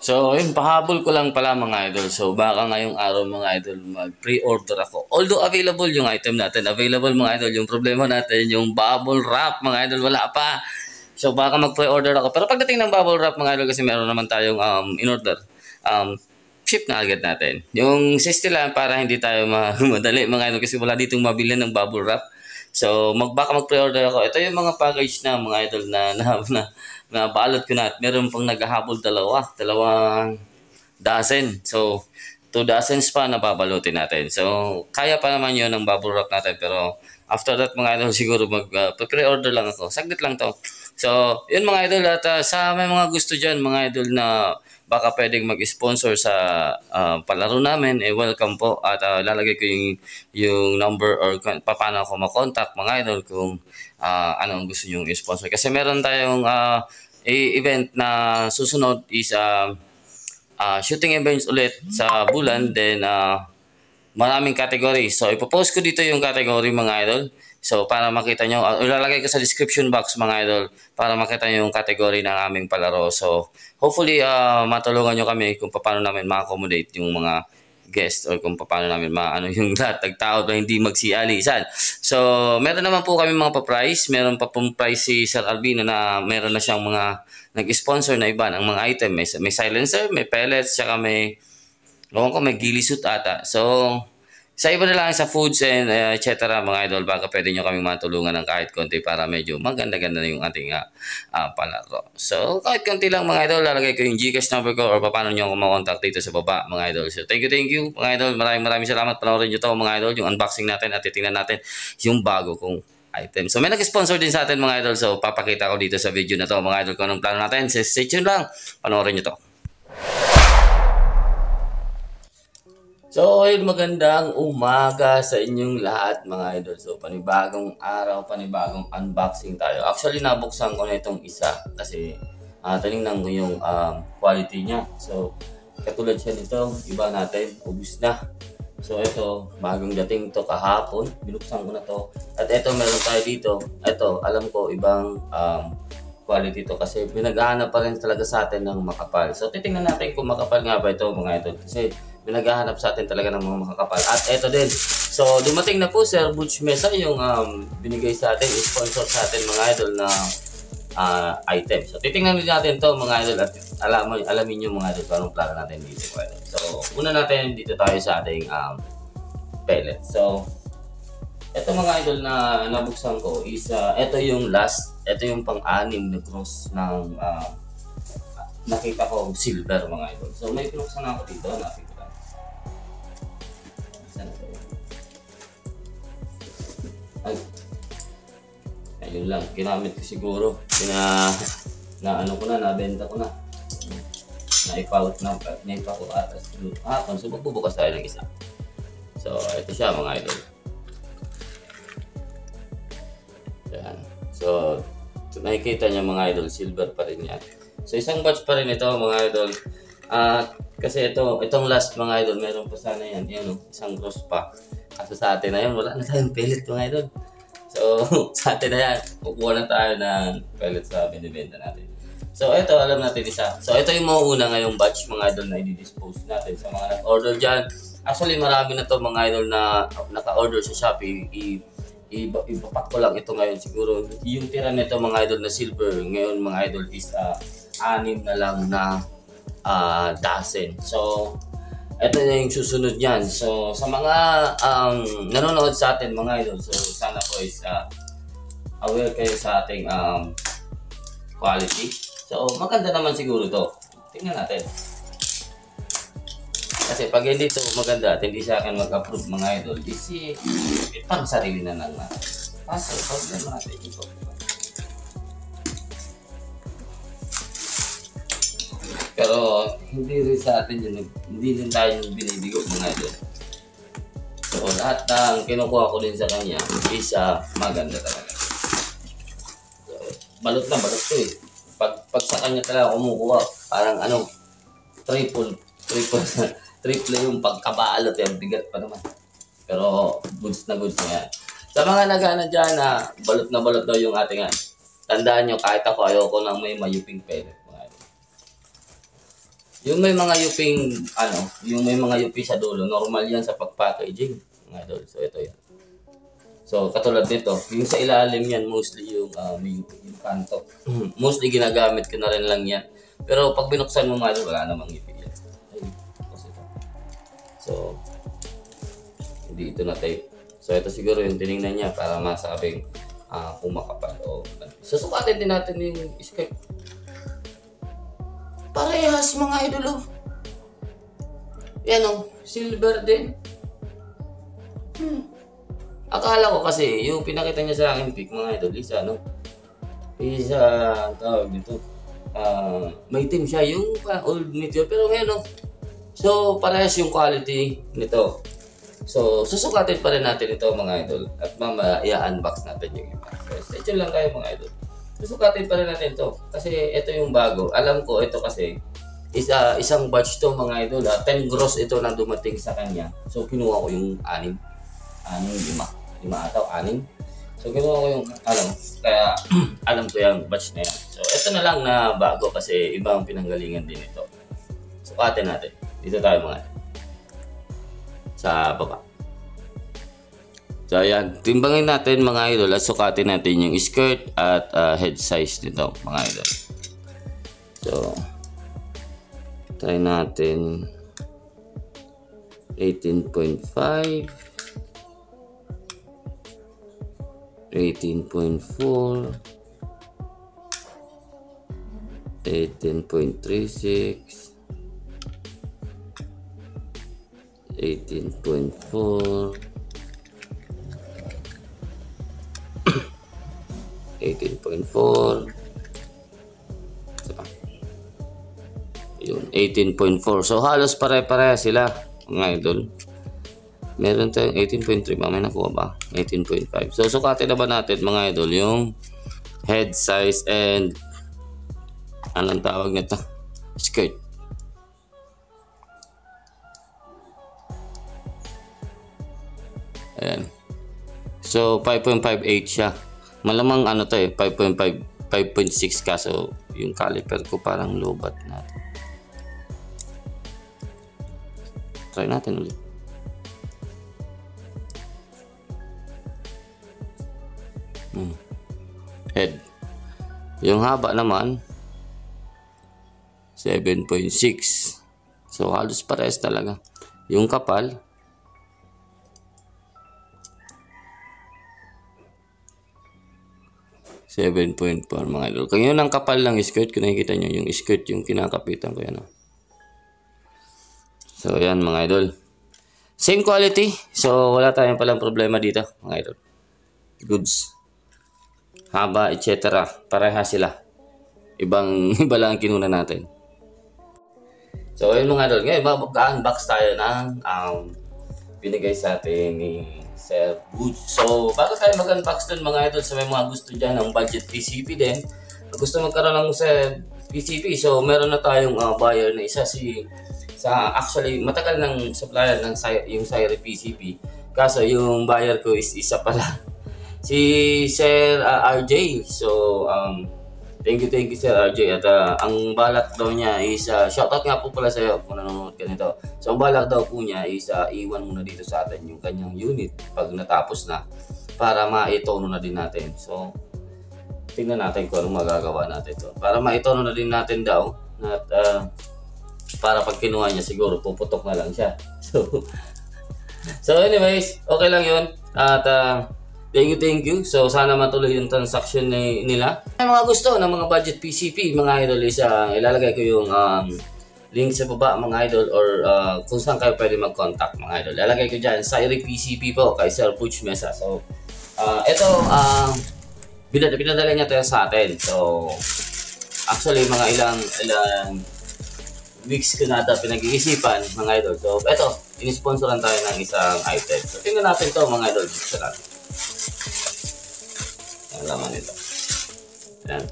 So, yun, pahabol ko lang pala mga idol. So, baka ngayong araw mga idol, mag-pre-order ako. Although available yung item natin, available mga idol. Yung problema natin, yung bubble wrap mga idol, wala pa. So, baka mag-pre-order ako. Pero pagdating ng bubble wrap mga idol, kasi meron naman tayong in-order, ship na agad natin. Yung 60 lang para hindi tayo madali mga idol, kasi wala ditong mabili ng bubble wrap. So, baka mag-pre-order ako. Ito yung mga package na mga idol na balot ko na at meron pang naghahabol dalawang dozen. So, 2 dozens pa na babalutin natin. So, kaya pa naman yun ng bubble wrap natin. Pero, after that mga idol, siguro pre-order lang ako. Saglit lang to. So, yun mga idol. At sa may mga gusto dyan, mga idol na baka pwedeng mag-sponsor sa palaro namin, welcome po. At lalagay ko yung number or paano ako makontak mga idol kung anong gusto nyo i-sponsor. Kasi meron tayong event na susunod is shooting events ulit sa Bulan. Then maraming category. So ipopost ko dito yung category mga idol. So para makita nyo, ilalagay ko sa description box mga idol para makita nyo yung category ng aming palaro. So hopefully matulungan nyo kami kung paano namin ma-accommodate yung mga guest or kung paano namin yung lahat ng tao na hindi magsialisan. So, meron naman po kami mga pa-price. Meron pa pong price si Sir Albino na meron na siyang mga nag-sponsor na iba ng mga item. May silencer, may pellets, saka may ghillie suit ata. So, sa iba na lang sa foods and etc. mga idol, baka pwede nyo kami matulungan ng kahit konti para medyo maganda-ganda na yung ating palaro. So, kahit konti lang mga idol, lalagay ko yung Gcash number ko or paano nyo ako makontak dito sa baba mga idol. So, thank you mga idol. Maraming salamat. Panoorin nyo to mga idol, yung unboxing natin at titingnan natin yung bago kong item. So, may nag-sponsor din sa atin mga idol. So, papakita ko dito sa video na to mga idol kung anong plano natin. So, stay tuned lang. Panoorin nyo to. So, ayun, magandang umaga sa inyong lahat mga idol. So, panibagong araw, panibagong unboxing tayo. Actually, nabuksan ko na itong isa kasi tinignan ko yung quality niya. So, katulad siya nito, iba natin, ubus na. So, ito, bagong dating to kahapon. Binuksan ko na to. At ito, meron tayo dito. Ito, alam ko, ibang quality to kasi pinaghahanap pa rin talaga sa atin ng makapal. So, titingnan natin kung makapal nga ba ito mga idol. Kasi pinaghahanap sa atin talaga ng mga makakapal. At ito din. So, dumating na po Sir Butch Mesa yung binigay sa atin, sponsor sa atin mga idol na item. So, titingnan natin to mga idol at alamin nyo mga idol kung anong plano natin dito mga idol. So, una natin dito tayo sa ating pellet. So, ito mga idol na nabuksan ko is ito yung last, ito yung pang-anim na cross ng nakita ko silver mga idol. So, may pinuksan ako dito, nakita. Ayun lang, ginamit ko siguro. Nabenta ko na. Naipaut na, naipaut atas. So magbubukas tayo ng isa. So, ito siya mga idol. Yan. So, nakikita niya mga idol, silver pa rin yan. So, isang batch pa rin ito mga idol. Kasi itong last mga idol, meron pa sana yan. Yan, isang cross pa. Kaso sa atin na yun, wala na tayong pellet mga idol. So, sa atin na yan, kukuha na tayo ng pellet sa binibenta natin. So, ito, alam natin isa. So, ito yung mauuna ngayong batch mga idol na i-dispose natin sa mga nag-order dyan. Actually, marami na to mga idol na naka-order sa Shopee. Ipapak ko lang ito ngayon siguro. Yung tira nito mga idol na silver, ngayon mga idol is 6 na lang na dozen. So, ito na yung susunod yan. So, sa mga nanonood sa atin mga idol, so sana po is aware kayo sa ating quality. So, maganda naman siguro to. Tingnan natin. Kasi pag hindi to maganda at hindi sa akin mag-approve mga idol, pang sarili na lang natin. Pasal, problema natin ito. Pero hindi rin sa atin yun, hindi din tayo yung binibigo mga idol. So lahat ng kinukuha ko din sa kanya is maganda talaga. So, balot to eh. Pag sa kanya talaga kumukuha, parang triple yung pagkabalot yung bigat pa naman. Pero goods na yan. Sa mga nagana dyan na balot daw yung ating tandaan nyo, kahit ako ayoko nang may mayuping pellet. Yung may mga yuping, yung may mga yupi sa dulo, normal yan sa pag-packaging, mga idol. So, ito yan. So, katulad nito, yung sa ilalim yan, mostly yung kanto. Mostly ginagamit ko na rin lang yan. Pero pag binuksan mo mga idol, wala namang yupi yan. Ay, kasi ito. So, hindi ito na tape. So, ito siguro yung tinignan niya para masabing kung makapal o susukatin din natin yung skirt. Parehas mga idol. Yan silver din. Akala ko kasi yung pinakita niya sa akin pic mga idol isa tawag nito. May team siya yung old Meteor pero ngayon so parehas yung quality nito. So susukatin pa rin natin ito mga idol at mamaya i-unbox natin yung iba. So stay tuned lang kayo mga idol. Susukatin pa rin natin to kasi ito yung bago. Alam ko ito kasi isang batch to mga idol. 10 gross ito na dumating sa kanya. So kinuha ko yung 6 ata 6. So kinuha ko yung kaya alam ko yung batch na yan. So ito na lang na bago kasi ibang pinanggalingan din ito. Sukatin natin. Dito tayo mga idol. Sa baba. So ayan, timbangin natin mga idol at sukatin natin yung skirt at head size nito mga idol. So try natin 18.5 18.4 18.36 18.4 18.4 yun 18.4 so halos pare-pareha sila mga idol. Meron tayong 18.3 ba? May nakuha ba? 18.5 so sukatin na ba natin mga idol yung head size and anong tawag nito? Skirt. Ayan. So 5.58 siya. Malamang 5.5 5.6 kaso yung caliper ko parang lobat natin. Try natin ulit. Head. Yung haba naman 7.6. So halos parehas talaga. Yung kapal 7.4 mga idol. Kung yun ang kapal ng skirt, kung nakikita nyo yung skirt yung kinakapitan ko yan. So yan mga idol. Same quality. So wala tayong palang problema dito mga idol. Goods. Haba, etc. Pareha sila. Iba lang kinuna natin. So ayun mga idol. Ngayon mag-unbox tayo ng binigay sa atin ni Sir Butch. So, bago tayo mag-unbox dun mga idol, sa may mga gusto dyan ng budget PCP din, gusto magkaroon ng PCP, so meron na tayong buyer na isa actually matagal ng supplier ng yung Sairi PCP. Kaso yung buyer ko is isa pala si Sir RJ. So, thank you Sir RJ. At ang balak daw niya is shoutout nga po pala sa iyo kung nanonood ka nito. So ang balak daw po niya is iwan muna dito sa atin yung kanyang unit pag natapos na para maitono na din natin. So tingnan natin kung anong magagawa natin to. Para maitono na din natin daw at para pag kinuha niya siguro puputok na lang siya. So anyways, okay lang yun. At thank you. So, sana matuloy yung transaction nila. May mga gusto ng mga budget PCP, mga idol, ilalagay ko yung link sa baba, mga idol, or kung saan kayo pwede mag-contact, mga idol. Ilalagay ko dyan, Sairi PCP po, kay Sir Butch Mesa. So, ito, pinadala niya tayo sa atin. So, actually, mga ilang weeks ko na ito pinag-iisipan, mga idol. So, ito, in-sponsoran tayo ng isang item. So, tingnan natin to mga idol. Ang laman nito. Ayan.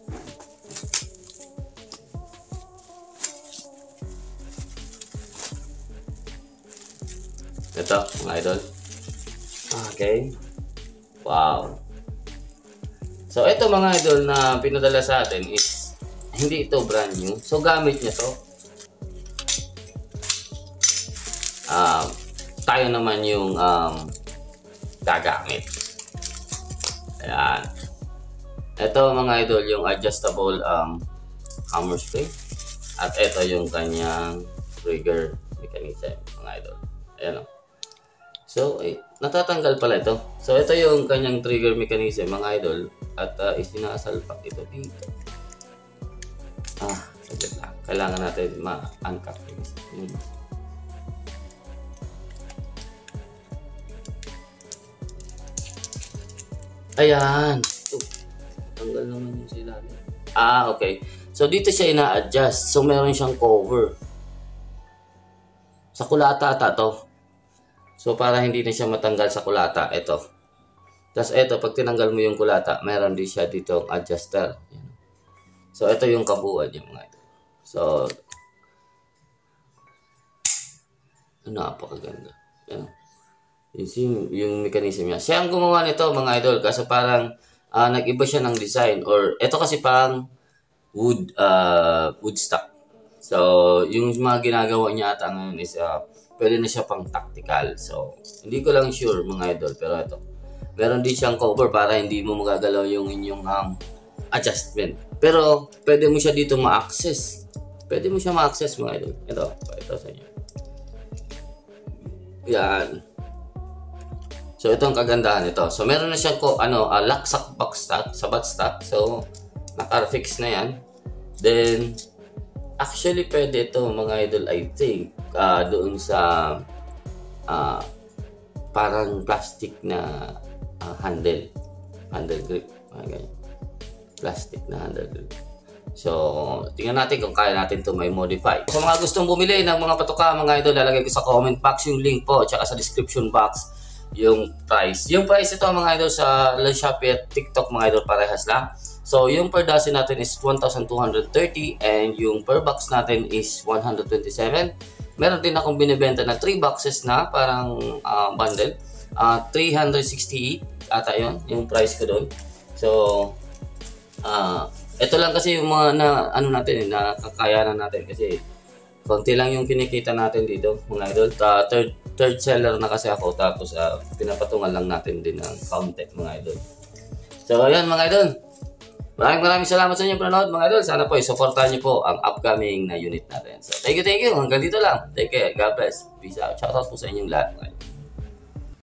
Ito, mga idol. Okay. Wow. So, ito mga idol na pinadala sa atin is hindi ito brand new. So, gamit niya to. tayo naman yung gagamit. Ayan. Ito mga idol, yung adjustable hammer spring. At ito yung kanyang trigger mechanism mga idol. Ayan o. So, natatanggal pala ito. So, ito yung kanyang trigger mechanism mga idol. At isinasalpak ito dito. Saglit lang. Kailangan natin ma-uncap yun. Ayan. Tanggal naman yung sila. Okay. So, dito siya ina-adjust. So, meron siyang cover. Sa kulata ata to. So, para hindi na siya matanggal sa kulata, ito. Tapos, ito, pag tinanggal mo yung kulata, meron din siya dito adjuster. So, ito yung kabuuan niya mga ito. So, napakaganda. Yan. Yung mechanism niya. Siya ang gumawa nito mga idol kasi parang nag-iba siya ng design or ito kasi parang wood stock. So, yung mga ginagawa niya ata ngayon is pwede na siya pang tactical. So, hindi ko lang sure mga idol pero ito. Meron din siyang cover para hindi mo magagalaw yung inyong adjustment. Pero, pwede mo siya dito ma-access. Pwede mo siya ma-access mga idol. Ito sa inyo. Yan. So, ito ang kagandahan nito. So, meron na siyang lock box stock, sabat stock. So, naka-fix na yan. Then, actually, pwede ito mga idol, I think, doon sa parang plastic na handle grip. Ganyan. Plastic na handle grip. So, tingnan natin kung kaya natin ito may modify. Sa mga gustong bumili ng mga patuka, mga idol, lalagay ko sa comment box yung link po, tsaka sa description box yung price. Yung price ito mga idol sa Shopee at TikTok mga idol parehas lang. So, yung per dozen natin is 1,230 and yung per box natin is 127. Meron din akong binibenta na 3 boxes na parang bundle. 368 ata yun, yung price ko doon. So, ito lang kasi yung mga na kakayanan natin kasi konti lang yung kinikita natin dito mga idol. Third seller na kasi ako tapos pinapatungan lang natin din ng content mga idol. So, ayan mga idol. Maraming salamat sa inyong panonood mga idol. Sana po i-supportahan niyo po ang upcoming na unit natin. So, thank you. Hanggang dito lang. Take care. God bless. Peace out. Shoutout po sa inyong lahat mga idol.